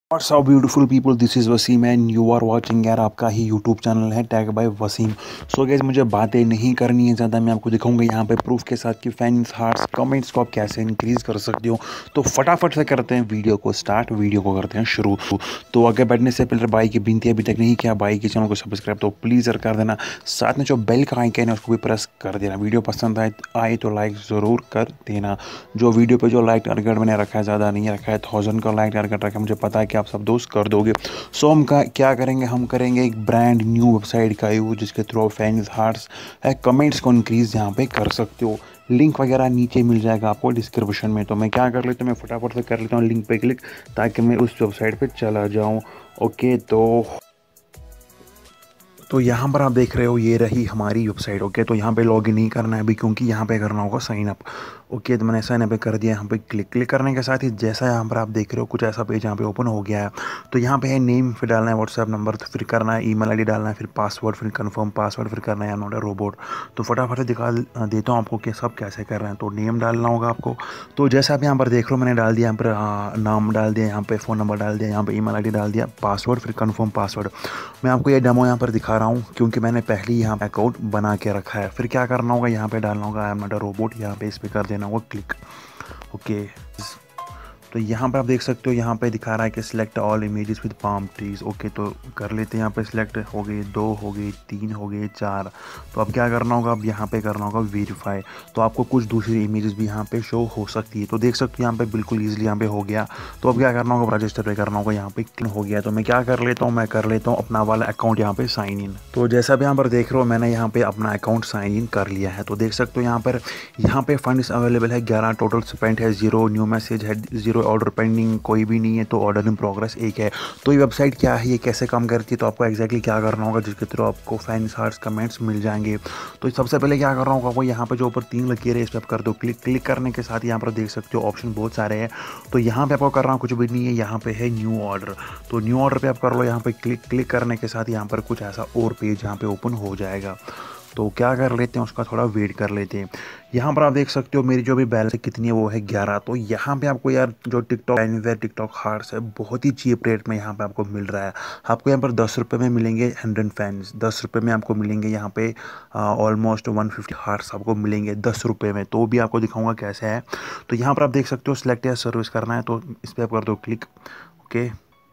What's up beautiful people, this is Wasim and you are watching यार आपका ही YouTube channel है tag by Wasim. So guys, मुझे बातें नहीं करनी है ज़्यादा, मैं आपको दिखाऊंगा यहाँ पे प्रूफ के साथ कि फैंस हार्ट्स कमेंट्स को आप कैसे इंक्रीज़ कर सकते हो। तो फटाफट से करते हैं वीडियो को स्टार्ट, वीडियो को करते हैं शुरू। तो आगे बढ़ने से पहले भाई की बिनती, अभी तक नहीं किया भाई के चैनल को सब्सक्राइब तो प्लीज़ यार कर देना। साथ में जो बेल का आइकन है उसको भी प्रेस कर देना। वीडियो पसंद आए तो लाइक ज़रूर कर देना। जो वीडियो पे जो लाइक टारगेट मैंने रखा है, ज़्यादा नहीं रखा है, 1000 का लाइक टारगेट रखा है, मुझे पता है कि आप सब दोस्त कर दोगे। सो हम क्या करेंगे, हम करेंगे एक ब्रांड न्यू वेबसाइट का यूज जिसके थ्रू फैंस हार्ट्स है कमेंट्स को इंक्रीज यहाँ पे कर सकते हो। लिंक वगैरह नीचे मिल जाएगा आपको डिस्क्रिप्शन में। तो मैं क्या कर लेता हूँ, मैं फटाफट से कर लेता हूँ लिंक पे क्लिक, ताकि मैं उस वेबसाइट पे चला जाऊँ। ओके, तो यहाँ पर आप देख रहे हो ये रही हमारी वेबसाइट। ओके, तो यहाँ पे लॉगिन नहीं करना है अभी, क्योंकि यहाँ पे करना होगा साइन अप। ओके, तो मैंने साइन अप कर दिया। यहाँ पे क्लिक करने के साथ ही जैसा यहाँ पर आप देख रहे हो कुछ ऐसा पेज यहाँ पे ओपन हो गया है। तो यहाँ पे है नेम, फिर डालना है व्हाट्सएप नंबर, तो फिर करना है ईमेल आईडी डालना है, फिर पासवर्ड, फिर कंफर्म पासवर्ड, फिर करना है नॉट अ रोबोट। तो फटाफट से दिखा देता हूँ आपको कि सब कैसे कर रहे हैं। तो नेम डालना होगा आपको। तो जैसा आप यहाँ पर देख रहे हो मैंने डाल दिया, यहाँ पर नाम डाल दिया, यहाँ पे फ़ोन नंबर डाल दिया, यहाँ पे ईमेल आईडी डाल दिया, पासवर्ड, फिर कंफर्म पासवर्ड। मैं आपको ये डेमो यहाँ पर दिखा रहा हूँ क्योंकि मैंने पहले ही यहाँ पे अकाउंट बना के रखा है। फिर क्या करना होगा, यहाँ पे डालना होगा I am not a robot, यहाँ पे इस पर कर देना होगा क्लिक। ओके, तो यहाँ पे आप देख सकते हो, यहाँ पे दिखा रहा है कि select all images with palm trees. Okay, तो कर लेते हैं। यहाँ पे सिलेक्ट हो गए, 2 हो गए, 3 हो गए, 4। तो अब क्या करना होगा, अब यहाँ पे करना होगा वेरीफाई। तो आपको कुछ दूसरी इमेजेस भी यहाँ पे शो हो सकती है। तो देख सकते हो यहाँ पे बिल्कुल ईजिली यहाँ पे हो गया। तो अब क्या करना होगा, रजिस्टर पे करना होगा, यहाँ पे क्लिक हो गया। तो मैं क्या कर लेता हूँ, मैं कर लेता हूँ अपना वाला अकाउंट यहाँ पे साइन इन। तो जैसा भी यहाँ पर देख रहे हो मैंने यहाँ पे अपना अकाउंट साइन इन कर लिया है। तो देख सकते हो यहाँ पे फंड्स अवेलेबल है 11, टोटल स्पेंड है 0, न्यू मैसेज है 0, ऑर्डर पेंडिंग कोई भी नहीं है, तो ऑर्डर इन प्रोग्रेस 1 है। तो ये वेबसाइट क्या है, ये कैसे काम करती है, तो आपको एक्जैक्टली क्या करना होगा जिसके थ्रू आपको फैंस हार्ट्स कमेंट्स मिल जाएंगे। तो सबसे पहले क्या करना होगा, वो यहाँ पे जो ऊपर 3 लकीर है इस पर आप कर दो क्लिक करने के साथ यहाँ पर देख सकते हो ऑप्शन बहुत सारे हैं। तो यहाँ पे आपको करना कुछ भी नहीं है, यहाँ पे है न्यू ऑर्डर। तो न्यू ऑर्डर पे आप कर लो, यहाँ पे क्लिक करने के साथ यहाँ पर कुछ ऐसा और पेज यहाँ पे ओपन हो जाएगा। तो क्या कर लेते हैं, उसका थोड़ा वेट कर लेते हैं। यहाँ पर आप देख सकते हो मेरी जो भी बैलेंस कितनी है, वो है 11। तो यहाँ पे आपको यार जो टिकटॉक एनीवेयर टिकटॉक हार्ट्स है बहुत ही चीप रेट में यहाँ पे आपको मिल रहा है। आपको यहाँ पर 10 रुपये में मिलेंगे 100 फैंस, 10 रुपये में आपको मिलेंगे यहाँ पे ऑलमोस्ट 150 हार्ट्स आपको मिलेंगे 10 रुपये में। तो भी आपको दिखाऊंगा कैसे है। तो यहाँ पर आप देख सकते हो सिलेक्ट या सर्विस करना है, तो इस पर आप कर दो क्लिक। ओके,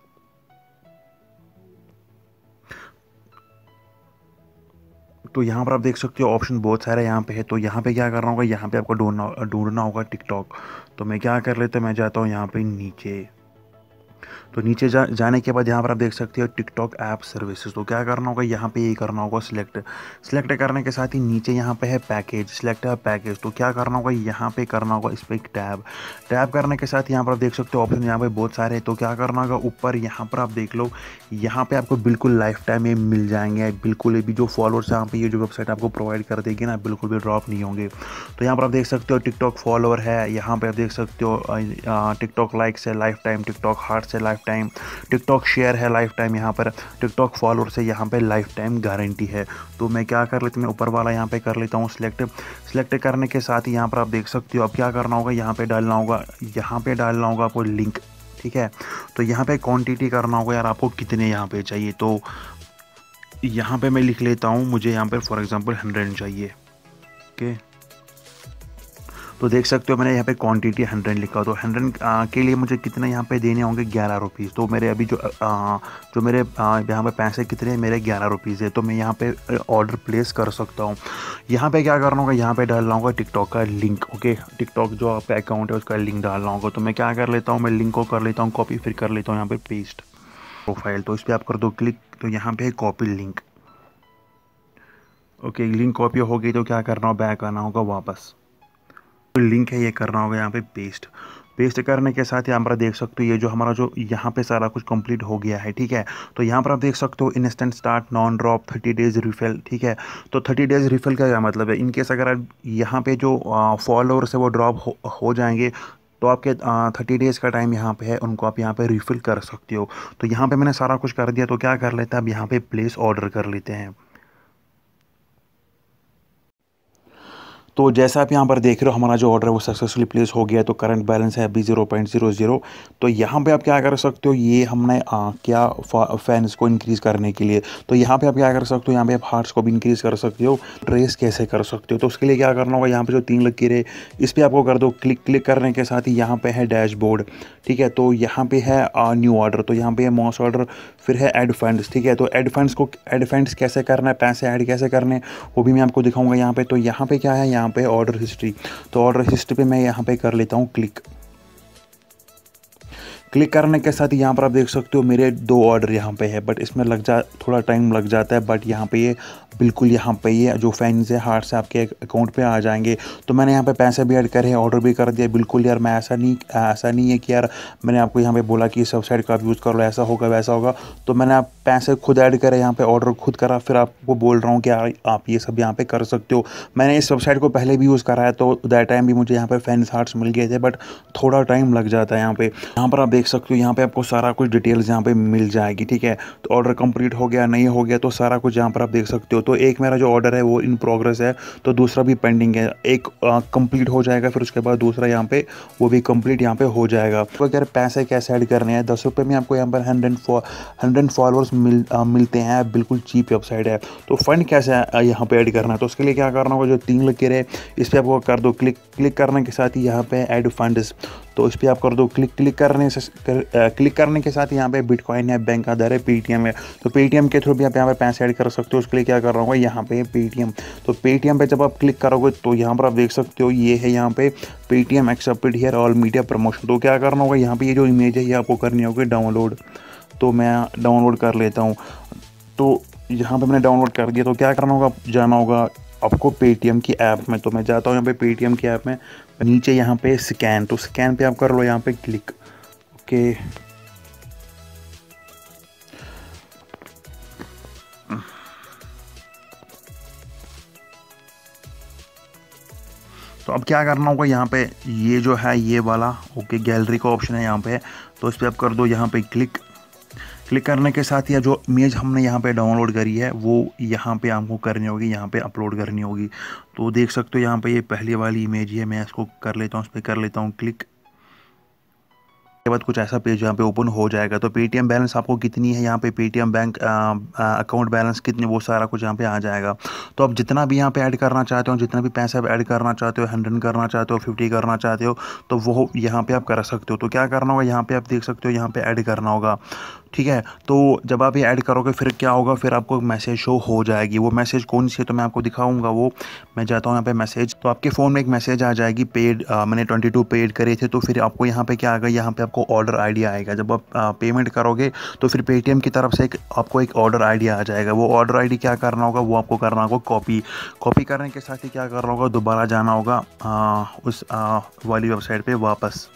तो यहाँ पर आप देख सकते हो ऑप्शन बहुत सारे यहाँ पे है। तो यहाँ पे क्या करना होगा, यहाँ पे आपको ढूंढना होगा टिकटॉक। तो मैं क्या कर लेता हूँ, मैं जाता हूँ यहाँ पे नीचे। तो नीचे जाने के बाद यहाँ पर आप देख सकते हो टिकटॉक ऐप सर्विसेज। तो क्या करना होगा, यहाँ पे ये करना होगा सिलेक्ट करने के साथ ही नीचे यहाँ पे है पैकेज, सिलेक्ट है पैकेज। तो क्या करना होगा, यहाँ पे करना होगा इस पर एक टैब करने के साथ यहाँ पर आप देख सकते हो ऑप्शन यहाँ पे बहुत सारे हैं। तो क्या करना होगा, ऊपर यहाँ पर आप देख लो, यहाँ पे आपको बिल्कुल लाइफ टाइम ये मिल जाएंगे। बिल्कुल ये भी जो फॉलोअर्स यहाँ पे ये जो वेबसाइट आपको प्रोवाइड कर देगी ना, बिल्कुल भी ड्रॉप नहीं होंगे। तो यहाँ पर आप देख सकते हो टिकटॉक फॉलोअर है, यहाँ पे आप देख सकते हो टिकटॉक लाइक्स है लाइफ टाइम, टिकटॉक हार्ट्स है लाइफ टाइम, टिकटॉक शेयर है लाइफ टाइम, यहाँ पर टिकटॉक फॉलोअर से यहाँ पे लाइफ टाइम गारंटी है। तो मैं क्या कर लेता हूँ, मैं ऊपर वाला यहाँ पे कर लेता हूँ सिलेक्ट करने के साथ ही यहाँ पर आप देख सकते हो अब क्या करना होगा, यहाँ पे डालना होगा आपको लिंक। ठीक है, तो यहाँ पे क्वांटिटी करना होगा यार आपको कितने यहाँ पे चाहिए। तो यहाँ पे मैं लिख लेता हूँ, मुझे यहाँ पे फॉर एग्जांपल 100 चाहिए। ओके, तो देख सकते हो मैंने यहाँ पे क्वांटिटी 100 लिखा। तो 100 के लिए मुझे कितने यहाँ पे देने होंगे, 11 रुपीज़। तो मेरे अभी जो मेरे यहाँ पे पैसे कितने हैं, मेरे 11 रुपीज़ है। तो मैं यहाँ पे ऑर्डर प्लेस कर सकता हूँ। यहाँ पे क्या करना होगा, यहाँ पे डालना होगा टिकटॉक का लिंक। ओके, टिकटॉक जो आपका अकाउंट है उसका लिंक डालना होगा। तो मैं क्या कर लेता हूँ, मैं लिंक को कर लेता हूँ कॉपी, फिर कर लेता हूँ यहाँ पे पेस्ट प्रोफाइल। तो इस पर आप कर दो क्लिक। तो यहाँ पे copy link. Okay, link copy हो गई। तो क्या करना होगा, बैक आना होगा वापस। लिंक है ये करना होगा यहाँ पे पेस्ट करने के साथ यहाँ पर देख सकते हो ये जो हमारा जो यहाँ पे सारा कुछ कंप्लीट हो गया है। ठीक है, तो यहाँ पर आप देख सकते हो instant start non drop 30 days refill. ठीक है, तो 30 डेज रिफिल का क्या मतलब है, इनकेस अगर आप यहाँ पे जो फॉलोअर्स है वो ड्रॉप हो जाएंगे, तो आपके 30 डेज़ का टाइम यहाँ पे है, उनको आप यहाँ पे रिफ़िल कर सकते हो। तो यहाँ पे मैंने सारा कुछ कर दिया। तो क्या कर लेते हैं, अब यहाँ पे प्लेस ऑर्डर कर लेते हैं। तो जैसा आप यहाँ पर देख रहे हो हमारा जो ऑर्डर है वो सक्सेसफुली प्लेस हो गया है। तो करंट बैलेंस है अभी 0.00। तो यहाँ पे आप क्या कर सकते हो, ये हमने क्या फैंस को इंक्रीज़ करने के लिए, तो यहाँ पे आप क्या कर सकते हो, यहाँ पे आप हार्ट्स को भी इंक्रीज़ कर सकते हो। ट्रेस कैसे कर सकते हो, तो उसके लिए क्या करना होगा, यहाँ पे जो 3 लकीर है इस पर आपको कर दो क्लिक। क्लिक करने के साथ ही यहाँ पे है डैशबोर्ड, ठीक है। तो यहाँ पे है न्यू ऑर्डर, तो यहाँ पे है मॉस ऑर्डर, फिर है ऐड फंड्स, ठीक है। तो ऐड फंड्स कैसे करना है, पैसे ऐड कैसे करने वो भी मैं आपको दिखाऊंगा यहाँ पे। तो यहाँ पे क्या है, यहाँ पे ऑर्डर हिस्ट्री, तो ऑर्डर हिस्ट्री पे मैं यहाँ पे कर लेता हूँ क्लिक। क्लिक करने के साथ यहाँ पर आप देख सकते हो मेरे 2 ऑर्डर यहाँ पे है, बट इसमें थोड़ा टाइम लग जाता है। बट यहाँ पे ये बिल्कुल यहाँ पे ये जो फैंस है हार्ट से आपके अकाउंट पे आ जाएंगे। तो मैंने यहाँ पे पैसे भी ऐड करे हैं, ऑर्डर भी कर दिया। बिल्कुल यार मैं ऐसा नहीं है कि यार मैंने आपको यहाँ पे बोला कि इस वेबसाइट का आप यूज़ कर लो, ऐसा होगा वैसा होगा। तो मैंने आप पैसे खुद ऐड करे, यहाँ पे ऑर्डर खुद करा, फिर आपको बोल रहा हूँ कि आप ये सब यहाँ पे कर सकते हो। मैंने इस वेबसाइट को पहले भी यूज़ करा है, तो दैट टाइम भी मुझे यहाँ पे फैंस हार्ट्स मिल गए थे, बट थोड़ा टाइम लग जाता है यहाँ पे। यहाँ पर आप देख सकते हो यहाँ पे आपको सारा कुछ डिटेल्स यहाँ पे मिल जाएगी, ठीक है। तो ऑर्डर कंप्लीट हो गया नहीं हो गया, तो सारा कुछ यहाँ पर आप देख सकते हो। तो एक मेरा जो ऑर्डर है वो इन प्रोग्रेस है, तो दूसरा भी पेंडिंग है। एक कंप्लीट हो जाएगा, फिर उसके बाद दूसरा यहाँ पे वो भी कंप्लीट यहाँ पे हो जाएगा। तो अगर पैसे कैसे ऐड करने हैं, 10 रुपये में आपको यहाँ पर 100 फॉलोअर्स मिलते हैं। बिल्कुल चीप वेबसाइट है। तो फंड कैसे यहाँ पे ऐड करना है, तो उसके लिए क्या करना होगा, जो 3 लकीर है इस पर आपको कर दो क्लिक। क्लिक करने के साथ ही यहाँ पे ऐड फंड्स, तो इस पर आप कर दो क्लिक। क्लिक करने के साथ यहाँ पे बिटकॉइन है, बैंक आधार है, पेटीएम है। तो पेटीएम के थ्रू भी आप यहाँ पे पैसे ऐड कर सकते हो। उसके लिए क्या कर रहा हूँ, यहाँ पे पेटीएम। तो पेटीएम पे जब आप क्लिक करोगे तो यहाँ पर आप देख सकते हो ये है यहाँ पे Paytm accepted here all media promotion. तो क्या करना होगा, यहाँ पे ये जो इमेज है ये आपको करनी होगी डाउनलोड। तो मैं डाउनलोड कर लेता हूँ। तो यहाँ पे मैंने डाउनलोड कर दिया। तो क्या करना होगा, जाना होगा आपको पेटीएम की ऐप में। तो मैं जाता हूँ यहाँ पे पेटीएम की ऐप में, नीचे यहाँ पे स्कैन, तो स्कैन पे आप कर लो यहाँ पे क्लिक। ओके, तो अब क्या करना होगा, यहाँ पे ये जो है ये वाला ओके गैलरी का ऑप्शन है यहाँ पे, तो इस पर आप कर दो यहाँ पे क्लिक। क्लिक करने के साथ ही जो इमेज हमने यहाँ पे डाउनलोड करी है वो यहाँ पे आपको करनी होगी, यहाँ पे अपलोड करनी होगी। तो देख सकते हो यहाँ पे ये पहली वाली इमेज है, मैं इसको कर लेता हूँ, इस पर कर लेता हूँ क्लिक। के बाद कुछ ऐसा पेज यहाँ पे ओपन हो जाएगा। तो पेटीएम बैलेंस आपको कितनी है, यहाँ पे पेटीएम बैंक अकाउंट बैलेंस कितनी, वो सारा कुछ यहाँ पे आ जाएगा। तो आप जितना भी यहाँ पे ऐड करना चाहते हो, जितना भी पैसा आप ऐड करना चाहते हो, 100 करना चाहते हो, 50 करना चाहते हो, तो वो यहाँ पे आप कर सकते हो। तो क्या करना होगा, यहाँ पे आप देख सकते हो यहाँ पे ऐड करना होगा, ठीक है। तो जब आप ये ऐड करोगे फिर क्या होगा, फिर आपको मैसेज शो हो जाएगी। वो मैसेज कौन सी है तो मैं आपको दिखाऊंगा। वो मैं जाता हूँ यहाँ पे मैसेज, तो आपके फ़ोन में एक मैसेज आ जाएगी पेड, मैंने 22 पेड करे थे। तो फिर आपको यहाँ पे क्या आएगा, यहाँ पे आपको ऑर्डर आईडी आएगा। जब आप पेमेंट करोगे तो फिर पेटीएम की तरफ से आपको एक ऑर्डर आईडी आ जाएगा। वो ऑर्डर आईडी क्या करना होगा, वो आपको करना होगा कॉपी करने के साथ ही क्या करना होगा, दोबारा जाना होगा उस वाली वेबसाइट पर वापस।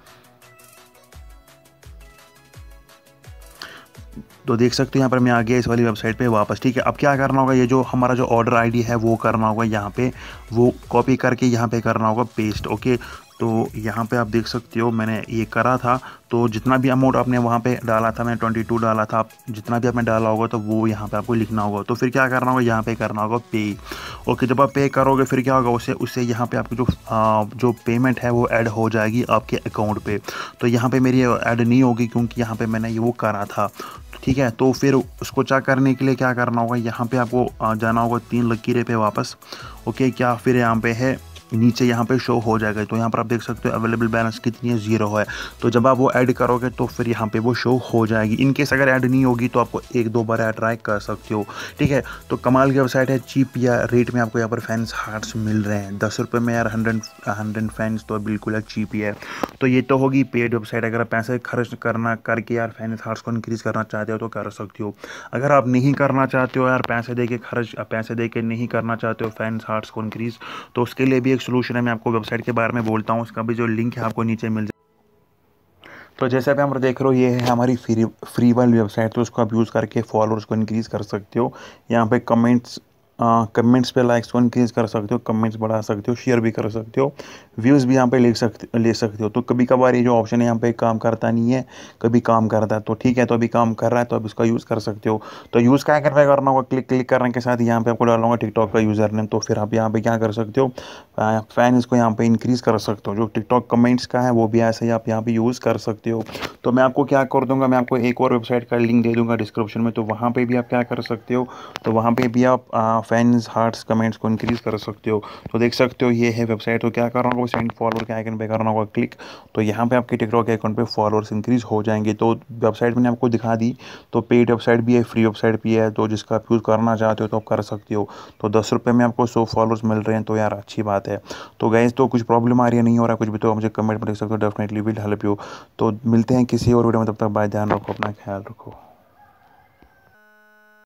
तो देख सकते हो यहाँ पर मैं आ गया इस वाली वेबसाइट पे वापस, ठीक है। अब क्या करना होगा, ये जो हमारा जो ऑर्डर आईडी है वो करना होगा यहाँ पे, वो कॉपी करके यहाँ पे करना होगा पेस्ट, ओके। तो यहाँ पे आप देख सकते हो मैंने ये करा था। तो जितना भी अमाउंट आपने वहाँ पे डाला था, मैंने 22 डाला था, आप जितना भी आपने डाला होगा तो वो यहाँ पे आपको लिखना होगा। तो फिर क्या करना होगा, यहाँ पे करना होगा पे, ओके। जब आप पे करोगे फिर क्या होगा, उससे यहाँ पे आपकी जो पेमेंट है वो ऐड हो जाएगी आपके अकाउंट पे। तो यहाँ पे मेरी ऐड नहीं होगी क्योंकि यहाँ पे मैंने ये वो करा था, ठीक है। तो फिर उसको चेक करने के लिए क्या करना होगा, यहाँ पे आपको जाना होगा 3 लकीरें पे वापस, ओके। क्या फिर यहाँ पे है नीचे यहाँ पे शो हो जाएगा। तो यहाँ पर आप देख सकते हो अवेलेबल बैलेंस कितनी है, 0 है। तो जब आप वो ऐड करोगे तो फिर यहाँ पे वो शो हो जाएगी। इनकेस अगर ऐड नहीं होगी तो आपको 1-2 बार ऐड ट्राई कर सकते हो, ठीक है। तो कमाल की वेबसाइट है, चीप या रेट में आपको यहाँ पर फैंस हार्ट्स मिल रहे हैं 10 रुपये में यार। 100 फैंस तो बिल्कुल यार चीप ही है। तो ये तो होगी पेड वेबसाइट। अगर आप पैसे खर्च करना करके यार फैंस हार्ट्स को इंक्रीज़ करना चाहते हो तो कर सकते हो। अगर आप नहीं करना चाहते हो यार, पैसे दे के नहीं करना चाहते हो फैंस हार्ट्स को इंक्रीज़, तो उसके लिए भी एक सोल्यूशन है। मैं आपको वेबसाइट के बारे में बोलता हूँ, उसका भी जो लिंक है आपको नीचे मिल जाए। तो जैसे आप यहाँ पर देख रहे हो ये है हमारी फ्री वाली वेबसाइट, तो उसको आप यूज़ करके फॉलोअर्स को इंक्रीज़ कर सकते हो। यहाँ पे कमेंट्स कमेंट्स पे लाइक्स को इंक्रीज़ कर सकते हो, कमेंट्स बढ़ा सकते हो, शेयर भी कर सकते हो, व्यूज़ भी यहाँ पे ले सकते हो। तो कभी कभार ये जो ऑप्शन है यहाँ पे काम करता नहीं है, कभी काम करता है। तो ठीक है, तो अभी काम कर रहा है तो अब इसका यूज़ कर सकते हो। तो यूज़ क्या करना होगा, क्लिक करने के साथ यहाँ पे आपको डालूंगा टिकटॉक का यूज़र नेम। तो फिर आप यहाँ पे क्या कर सकते हो, फैन इसको यहाँ पे इंक्रीज़ कर सकते हो। जो टिकटॉक कमेंट्स का है वो भी ऐसे ही आप यहाँ पे यूज़ कर सकते हो। तो मैं आपको क्या कर दूंगा, मैं आपको एक और वेबसाइट का लिंक दे दूंगा डिस्क्रिप्शन में, तो वहाँ पे भी आप क्या कर सकते हो, तो वहाँ पे भी आप फैंस हार्ट्स कमेंट्स को इंक्रीज़ कर सकते हो। तो देख सकते हो ये है वेबसाइट। तो क्या करना होगा, सेंड फॉलोअर के आइकन पे करना होगा क्लिक। तो यहाँ पे आपके टिकटॉक के अकाउंट पे फॉलोअर्स इंक्रीज़ हो जाएंगे। तो वेबसाइट मैंने आपको दिखा दी। तो पेड वेबसाइट भी है, फ्री वेबसाइट भी है, तो जिसका आप यूज़ करना चाहते हो तो आप कर सकते हो। तो 10 रुपये में आपको 100 फॉलोअर्स मिल रहे हैं, तो यार अच्छी बात है। तो गाइस, तो कुछ प्रॉब्लम आ रही है, नहीं हो रहा कुछ भी, तो मुझे कमेंट में लिख सकते हो, डेफिनेटली विल हेल्प यू। तो मिलते हैं किसी और वीडियो में, तब तक बाय, ध्यान रखो, अपना ख्याल रखो।